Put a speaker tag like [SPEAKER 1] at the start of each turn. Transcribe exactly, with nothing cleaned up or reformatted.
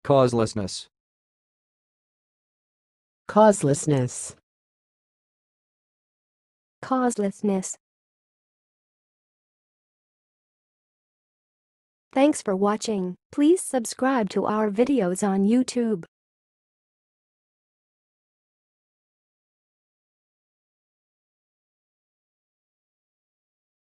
[SPEAKER 1] causelessness,
[SPEAKER 2] causelessness,
[SPEAKER 3] causelessness. Thanks for watching. Please subscribe to our videos on YouTube.